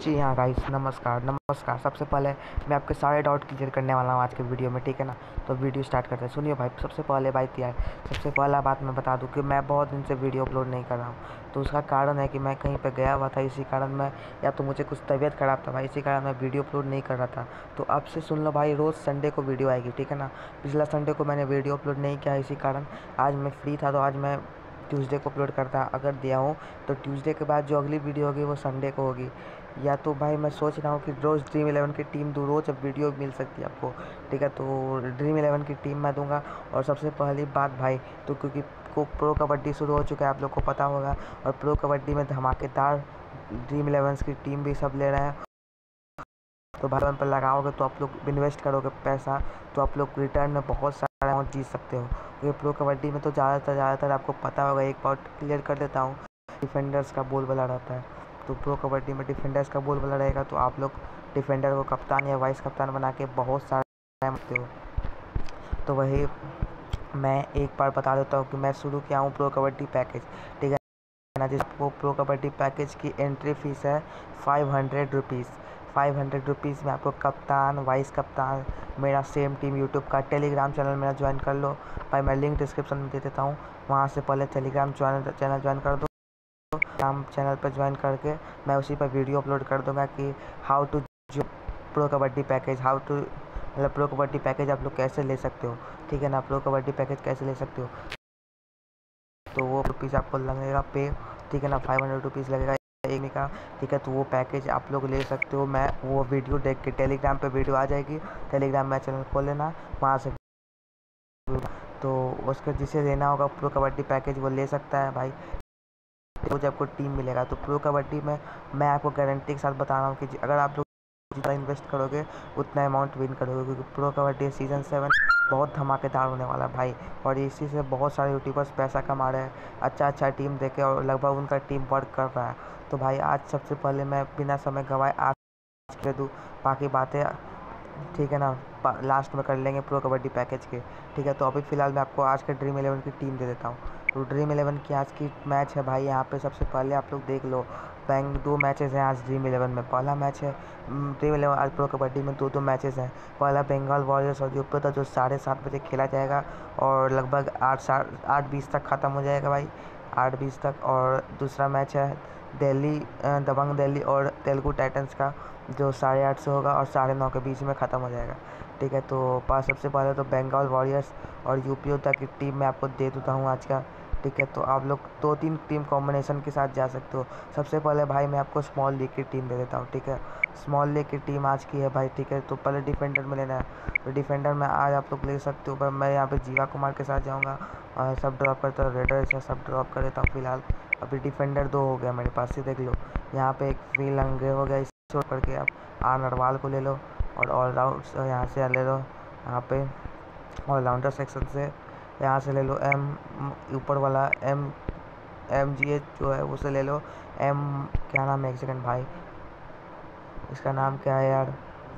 जी हाँ गाइस, नमस्कार नमस्कार। सबसे पहले मैं आपके सारे डाउट क्लियर करने वाला हूँ आज के वीडियो में, ठीक है ना। तो वीडियो स्टार्ट करते हैं। सुनिए भाई, सबसे पहले भाई क्या है, सबसे पहला बात मैं बता दूँ कि मैं बहुत दिन से वीडियो अपलोड नहीं कर रहा हूँ। तो उसका कारण है कि मैं कहीं पे गया हुआ था, इसी कारण मैं, या तो मुझे कुछ तबीयत ख़राब था भाई, इसी कारण मैं वीडियो अपलोड नहीं कर रहा था। तो अब से सुन लो भाई, रोज़ संडे को वीडियो आएगी, ठीक है ना। पिछला संडे को मैंने वीडियो अपलोड नहीं किया, इसी कारण आज मैं फ्री था, तो आज मैं ट्यूसडे को अपलोड करता अगर दिया हूँ, तो ट्यूसडे के बाद जो अगली वीडियो होगी वो संडे को होगी। या तो भाई मैं सोच रहा हूँ कि रोज़ ड्रीम 11 की टीम दूँ, रोज़ अब वीडियो मिल सकती है आपको, ठीक है। तो ड्रीम 11 की टीम मैं दूंगा। और सबसे पहली बात भाई, तो क्योंकि को प्रो कबड्डी शुरू हो चुका है, आप लोग को पता होगा, और प्रो कबड्डी में धमाकेदार ड्रीम 11 की टीम भी सब ले रहे हैं। तो भाई पर लगाओगे तो आप लोग इन्वेस्ट करोगे पैसा, तो आप लोग रिटर्न में बहुत सारा अमाउंट जीत सकते हो। क्योंकि प्रो कबड्डी में तो ज़्यादातर आपको पता होगा, एक बार क्लियर कर देता हूँ, डिफेंडर्स का बोल वाला रहता है। तो प्रो कबड्डी में डिफेंडर्स का बोल वाला रहेगा, तो आप लोग डिफेंडर को कप्तान या वाइस कप्तान बना के बहुत सारा होते हो। तो वही मैं एक बार बता देता हूँ कि मैं शुरू किया हूँ प्रो कबड्डी पैकेज, ठीक है ना। जिसको प्रो कबड्डी पैकेज की एंट्री फीस है 500 रुपीज़। 500 रुपीज़ में आपको कप्तान, वाइस कप्तान, मेरा सेम टीम यूट्यूब का टेलीग्राम चैनल मेरा ज्वाइन कर लो भाई, मैं लिंक डिस्क्रिप्शन में दे देता हूँ, वहाँ से पहले टेलीग्राम चैनल ज्वाइन कर दो। टेलीग्राम चैनल पर ज्वाइन करके मैं उसी पर वीडियो अपलोड कर दूँगा कि हाउ टू जो pro kabaddi package, how to मतलब प्रो कबड्डी पैकेज आप लोग कैसे ले सकते हो, ठीक है ना। प्रो कबड्डी पैकेज कैसे ले सकते हो, तो वो रुपीज़ आपको लगेगा पे, ठीक है ना। 500 रुपीज़ लगेगा एक का, ठीक है। तो वो पैकेज आप लोग ले सकते हो। मैं वो वीडियो देख के टेलीग्राम पे वीडियो आ जाएगी, टेलीग्राम में चैनल खोल लेना, वहाँ से तो उसके जिसे लेना होगा प्रो कबड्डी पैकेज वो ले सकता है भाई। तो जब आपको टीम मिलेगा, तो प्रो कबड्डी में मैं आपको गारंटी के साथ बता रहा हूँ कि अगर आप लोग जितना इन्वेस्ट करोगे उतना अमाउंट विन करोगे, क्योंकि प्रो कबड्डी सीज़न 7 बहुत धमाकेदार होने वाला है भाई। और इसी से बहुत सारे यूट्यूबर्स पैसा कमा रहे हैं, अच्छा टीम देके, और लगभग उनका टीम वर्क कर रहा है। तो भाई आज सबसे पहले मैं बिना समय गंवाए आज कर दूँ, बाकी बातें ठीक है ना लास्ट में कर लेंगे प्रो कबड्डी पैकेज के, ठीक है। तो अभी फ़िलहाल मैं आपको आज के ड्रीम 11 की टीम दे देता हूँ। तो ड्रीम 11 की आज की मैच है भाई, यहाँ पे सबसे पहले आप लोग देख लो, दो मैचेज़ हैं आज ड्रीम 11 में। पहला मैच है ड्रीम 11 आज प्रो कबड्डी में दो मैचेज़ हैं। पहला बंगाल वॉरियर्स और यूपी था, जो 7:30 बजे खेला जाएगा और लगभग 8:20 तक ख़त्म हो जाएगा भाई, 8:20 तक। और दूसरा मैच है दिल्ली दबंग दिल्ली और तेलुगु टाइटंस का, जो 8:30 से होगा और 9:30 के बीच में ख़त्म हो जाएगा, ठीक है। तो सबसे पहले तो बंगाल वॉरियर्स और यूपी योद्धा की टीम मैं आपको दे देता हूँ आज का, ठीक है। तो आप लोग 2-3 टीम कॉम्बिनेशन के साथ जा सकते हो। सबसे पहले भाई मैं आपको स्मॉल लीग की टीम दे देता हूँ, ठीक है। स्मॉल लीग की टीम आज की है भाई, ठीक है। तो पहले डिफेंडर में लेना है, तो डिफेंडर में आज आप लोग ले सकते हो। मैं यहाँ पे जीवा कुमार के साथ जाऊँगा और सब ड्रॉप करता हूँ, रेडर से सब ड्रॉप कर देता हूँ फिलहाल। अभी डिफेंडर 2 हो गया मेरे पास, ये देख लो। यहाँ पे एक फ्री लंगे हो गया, इसे छोड़ करके आप आर नरवाल को ले लो, और ऑलराउंड यहाँ से ले लो, यहाँ पे ऑलराउंडर सेक्शन से यहाँ से ले लो ऊपर वाला MGH जो है उसे ले लो। क्या नाम है, एक सेकंड भाई, इसका नाम क्या है यार,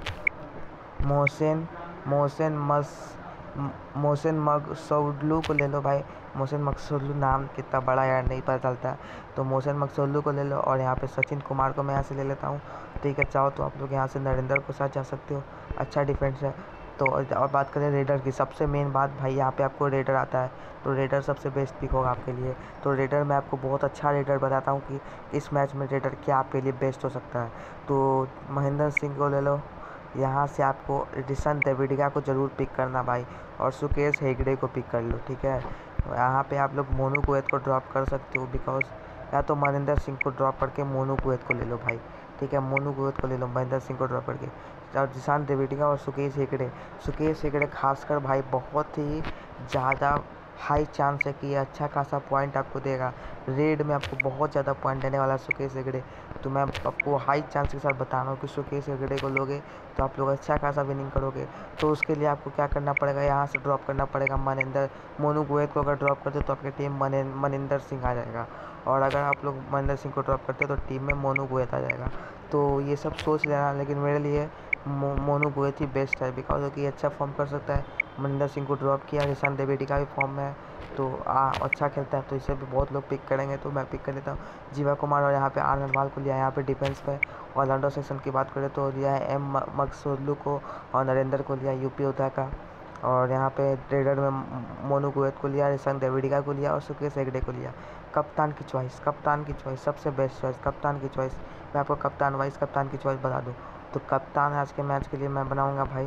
मोहसिन मकसुदलू को ले लो भाई। मोहसिन मकसुदलू नाम कितना बड़ा यार, नहीं पता चलता। तो मोहसिन मकसुदलू को ले लो, और यहाँ पे सचिन कुमार को मैं यहाँ से ले लेता हूँ, ठीक है। चाहो तो आप लोग यहाँ से नरेंद्र को साथ जा सकते हो, अच्छा डिफेंस है। तो और बात करें रेडर की, सबसे मेन बात भाई, यहाँ पे आपको रेडर आता है, तो रेडर सबसे बेस्ट पिक होगा आपके लिए। तो रेडर मैं आपको बहुत अच्छा रेडर बताता हूँ कि इस मैच में रेडर क्या आपके लिए बेस्ट हो सकता है। तो महेंद्र सिंह को ले लो, यहाँ से आपको रिशन देविडिया को ज़रूर पिक करना भाई, और सुकेश हेगड़े को पिक कर लो, ठीक है। यहाँ पे आप लोग मोनू कुवैत को ड्रॉप कर सकते हो, बिकॉज या तो महेंद्र सिंह को ड्रॉप करके मोनू कुवैत को ले लो भाई, ठीक है। मोनू कुवैत को ले लो महेंद्र सिंह को ड्रॉप करके, और जिशान देविडिया और सुकेश हेगड़े खासकर भाई बहुत ही ज़्यादा हाई चांस है कि ये अच्छा खासा पॉइंट आपको देगा। रेड में आपको बहुत ज़्यादा पॉइंट देने वाला सुकेश हेगड़े, तो मैं आपको हाई चांस के साथ बता रहा हूँ कि सुकेश हेगड़े को लोगे तो आप लोग अच्छा खासा विनिंग करोगे। तो उसके लिए आपको क्या करना पड़ेगा, यहाँ से ड्रॉप करना पड़ेगा मोनू कुवैत को अगर ड्रॉप करते तो आपकी टीम मनिंदर सिंह आ जाएगा, और अगर आप लोग मनिंदर सिंह को ड्रॉप करते तो टीम में मोनू कुवैत आ जाएगा। तो ये सब सोच लेना, लेकिन मेरे लिए मोनू कुवैत ही बेस्ट है, बिकॉज कि अच्छा फॉर्म कर सकता है, मनिंदर सिंह को ड्रॉप किया। ईशान देवेडी का भी फॉर्म में है, तो अच्छा खेलता है, तो इसे भी बहुत लोग पिक करेंगे, तो मैं पिक कर लेता हूँ जीवा कुमार। और यहाँ पे आर नरवाल को लिया। यहाँ पे डिफेंस पे ऑलराउंडर सेक्शन की बात करें तो लिया है एम मकसूदलू को और नरेंद्र को लिया यूपी उदा का। और यहाँ पे रेडर में मोनू गोयत को लिया, ईशान देवेडिका को लिया और सुकेश हेगड़े को लिया। कप्तान की चॉइस सबसे बेस्ट चॉइस कप्तान की चॉइस। मैं आपको कप्तान वाइस कप्तान की चॉइस बता दूँ तो कप्तान आज के मैच के लिए मैं बनाऊँगा भाई,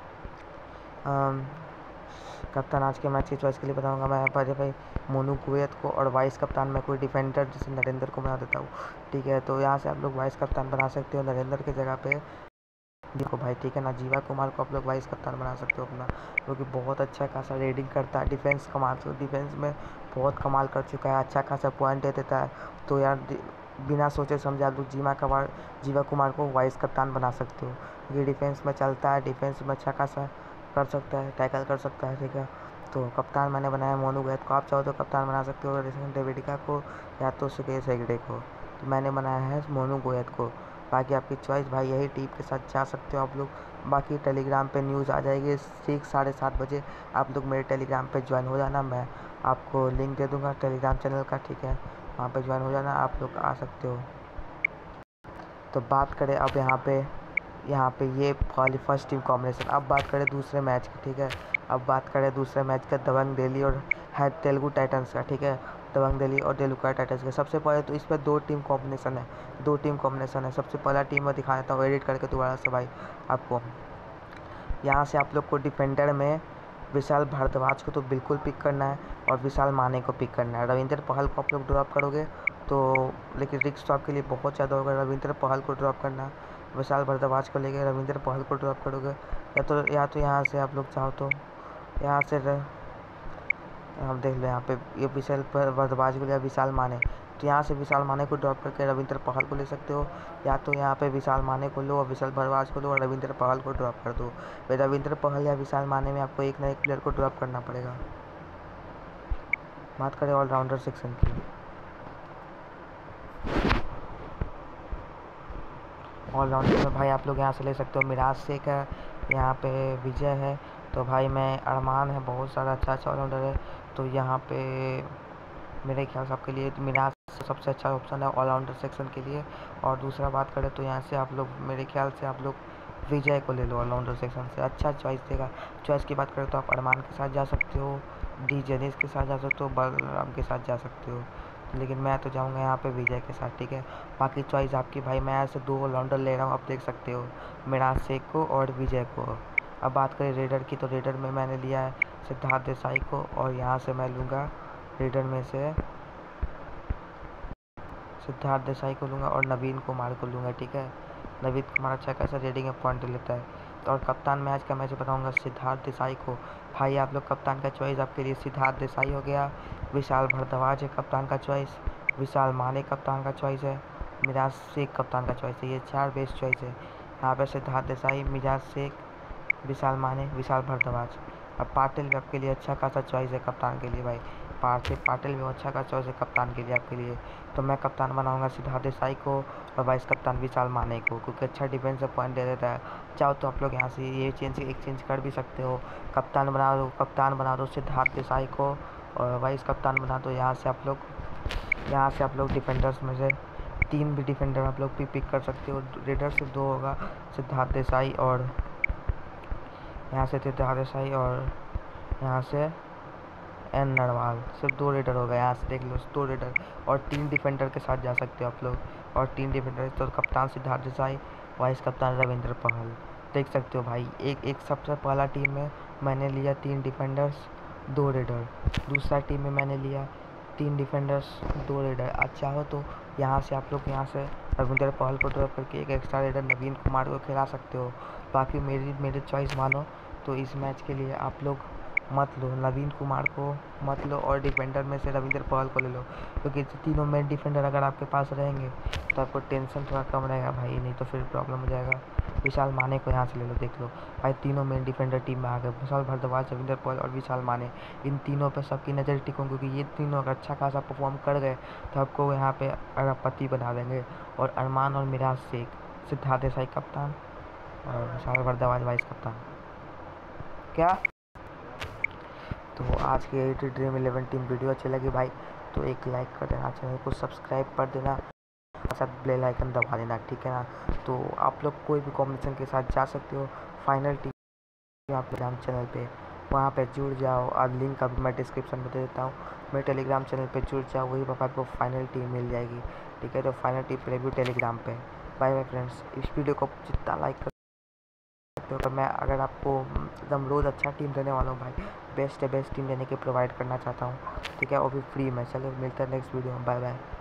कप्तान आज के मैच की चॉइस के लिए बताऊंगा मैं भाई मोनू कुवैत को। और वाइस कप्तान मैं कोई डिफेंडर जैसे नरेंद्र को बना देता हूँ, ठीक है। तो यहाँ से आप लोग वाइस कप्तान बना सकते हो नरेंद्र की जगह पे देखो भाई, ठीक है ना। जीवा कुमार को आप लोग वाइस कप्तान बना सकते हो अपना, क्योंकि बहुत अच्छा खासा रेडिंग करता है, डिफेंस कमाल, तो डिफेंस में बहुत कमाल कर चुका है, अच्छा खासा पॉइंट दे देता है। तो यार बिना सोचे समझे आप लोग जीवा कुमार को वाइस कप्तान बना सकते हो। ये डिफेंस में चलता है, डिफेंस में अच्छा खासा कर सकता है, टैकल कर सकता है, ठीक है। तो कप्तान मैंने बनाया मोनू गोयत को। आप चाहो तो कप्तान बना सकते हो ईशान देवेडिका को या तो सुकेश हेगड़े को। तो मैंने बनाया है मोनू गोयत को। बाकी आपकी चॉइस भाई, यही टीम के साथ जा सकते हो आप लोग। बाकी टेलीग्राम पे न्यूज़ आ जाएगी ठीक 7:30 बजे। आप लोग मेरे टेलीग्राम पे ज्वाइन हो जाना, मैं आपको लिंक दे दूँगा टेलीग्राम चैनल का, ठीक है। वहाँ पे ज्वाइन हो जाना, आप लोग आ सकते हो। तो बात करें अब यहाँ पे ये वाली फर्स्ट टीम कॉम्बिनेशन। अब बात करें दूसरे मैच की, ठीक है। अब बात करें दूसरे मैच का दबंग दिल्ली और है तेलुगु टाइटंस का, ठीक है। दबंग दिल्ली और तेलुगु टाइटंस का सबसे पहले तो इस पर दो टीम कॉम्बिनेशन है। सबसे पहला टीम मैं दिखा देता हूँ एडिट करके दोबारा से भाई आपको। यहाँ से आप लोग को डिफेंडर में विशाल भारद्वाज को तो बिल्कुल पिक करना है और विशाल माने को पिक करना है। रविंद्र पहल को आप लोग ड्रॉप करोगे तो, लेकिन रिक्स तो आपके लिए बहुत ज़्यादा होगा। रविंद्र पहल को ड्रॉप करना, विशाल भारद्वाज को लेके रविंद्र पहल को ड्रॉप करोगे, या तो यहाँ से आप लोग चाहो तो यहाँ से आप देख लो, यहाँ पे ये विशाल भारद्वाज को लिया विशाल माने, तो यहाँ से विशाल माने को ड्रॉप करके रविंद्र पहल को ले सकते हो। या तो यहाँ पे विशाल माने को लो और विशाल भारद्वाज को लो और रविंद्र पहल को ड्रॉप कर दो। फिर रविंद्र पहल या विशाल माने में आपको एक ना एक प्लेयर को ड्रॉप करना पड़ेगा। बात करें ऑलराउंडर सेक्शन की, ऑलराउंडर में भाई आप लोग यहाँ से ले सकते हो मिराज शेख है, यहाँ पे विजय है, तो भाई मैं अरमान है, बहुत सारा अच्छा ऑलराउंडर है। तो यहाँ पे मेरे ख्याल से आपके लिए मिराज सबसे अच्छा ऑप्शन है ऑलराउंडर सेक्शन के लिए। और दूसरा बात करें तो यहाँ से आप लोग मेरे ख्याल से आप लोग विजय को ले लो ऑलराउंडर सेक्शन से, अच्छा चॉइस देगा। चॉइस की बात करें तो आप अरमान के साथ जा सकते हो, डी जेनिस के साथ जा सकते हो, बलराम के साथ जा सकते हो, लेकिन मैं तो जाऊंगा यहाँ पे विजय के साथ, ठीक है। बाकी चॉइस आपकी भाई, मैं ऐसे दो ऑलराउंडर ले रहा हूँ, आप देख सकते हो मिराज शेख को और विजय को। अब बात करें रेडर की, तो रेडर में मैंने लिया है सिद्धार्थ देसाई को, और यहाँ से मैं लूँगा रेडर में से सिद्धार्थ देसाई को लूँगा और नवीन कुमार को लूँगा, ठीक है। नवीन कुमार अच्छा खासा रेडिंग में पॉइंट लेता है। तो और कप्तान मैच का मैच बताऊँगा सिद्धार्थ देसाई को। भाई आप लोग कप्तान का चॉइस आपके लिए सिद्धार्थ देसाई हो गया, विशाल भारद्वाज है कप्तान का चॉइस, विशाल माने कप्तान का चॉइस है, मिराज शेख कप्तान का चॉइस है। ये 4 बेस्ट चॉइस है यहाँ पर, सिद्धार्थ देसाई, मिराज शेख, विशाल माने, विशाल भारद्वाज। अब पाटिल भी आपके लिए अच्छा खासा चॉइस है कप्तान के लिए भाई, पाटिल भी अच्छा खासा चॉइस है कप्तान के लिए आपके लिए। तो मैं कप्तान बनाऊंगा सिद्धार्थ देसाई को और वाइस कप्तान विशाल माने को, क्योंकि अच्छा डिफेंस पॉइंट दे देता है। चाहो तो आप लोग यहाँ से ये चेंज कर भी सकते हो, कप्तान बना दो सिद्धार्थ देसाई को और वाइस कप्तान बना दो यहाँ से आप लोग डिफेंडर्स में से 3 भी डिफेंडर आप लोग भी पिक कर सकते हो। रेडर सिर्फ 2 होगा, सिद्धार्थ देसाई और यहाँ से एन नरवाल, सिर्फ 2 रेडर हो गए। यहाँ से देख लो 2 रेडर और 3 डिफेंडर के साथ जा सकते हो आप लोग, और 3 डिफेंडर तो कप्तान सिद्धार्थ देसाई, वाइस कप्तान रविंद्र पहल, देख सकते हो भाई। एक सबसे पहला टीम में मैंने लिया 3 डिफेंडर्स 2 रेडर, दूसरा टीम में मैंने लिया 3 डिफेंडर्स 2 रेडर। अच्छा हो तो यहाँ से आप लोग रविंद्र पहल को ड्रॉप करके एक एक्स्ट्रा रेडर नवीन कुमार को खिला सकते हो। बाकी मेरी चॉइस मानो तो इस मैच के लिए आप लोग मत लो, नवीन कुमार को मत लो और डिफेंडर में से रविंद्र पहल को ले लो, क्योंकि तीनों मेन डिफेंडर अगर आपके पास रहेंगे तो आपको टेंशन थोड़ा कम रहेगा भाई, नहीं तो फिर प्रॉब्लम हो जाएगा। विशाल माने को यहाँ से ले लो, देख लो भाई तीनों मेन डिफेंडर टीम में आ गए, विशाल भारद्वाज, रविंद्र पहल और विशाल माने। इन तीनों पर सबकी नज़र टिको, क्योंकि ये तीनों अगर अच्छा खासा परफॉर्म कर गए तो आपको यहाँ पे अरबपति बना देंगे। और अरमान और मिराज शेख, सिद्धार्थ देसाई कप्तान और विशाल भारद्वाज वाइस कप्तान। क्या तो आज की 8 ड्रीम 11 टीम वीडियो अच्छी लगी भाई तो एक लाइक कर देना, चैनल को सब्सक्राइब कर देना, साथ बेल आइकन दबा देना, ठीक है ना। तो आप लोग कोई भी कॉम्बिनेशन के साथ जा सकते हो फाइनल टीम आप टेलीग्राम चैनल पे, वहाँ पे जुड़ जाओ। और लिंक अभी मैं डिस्क्रिप्शन में दे देता हूँ, मेरे टेलीग्राम चैनल पे जुड़ जाओ, वही पर आपको फाइनल टीम मिल जाएगी, ठीक है। तो फाइनल टीम रिव्यू टेलीग्राम पे। बाय बाय फ्रेंड्स, इस वीडियो को जितना लाइक कर सकते हो, तो मैं अगर आपको एकदम रोज़ अच्छा टीम देने वाला हूँ भाई, बेस्ट टीम देने के प्रोवाइड करना चाहता हूँ, ठीक है, वो भी फ्री में। चलो मिलता है नेक्स्ट वीडियो में, बाय बाय।